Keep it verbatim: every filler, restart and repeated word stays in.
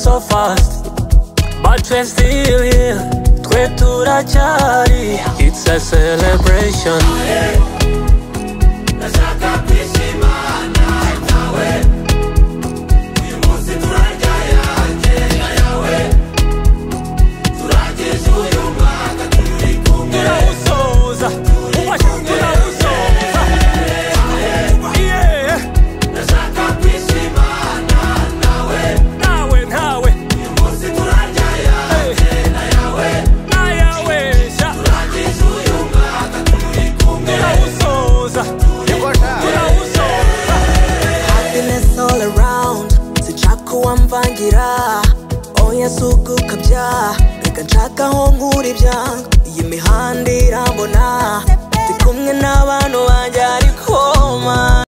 so fast, but we're still here. Twe turachari, it's a celebration. Wamvangira oya suku kabya reka nshaka ho nkuri byanga iyi mihanda irambona ndi kumwe n'abantu banjye ariko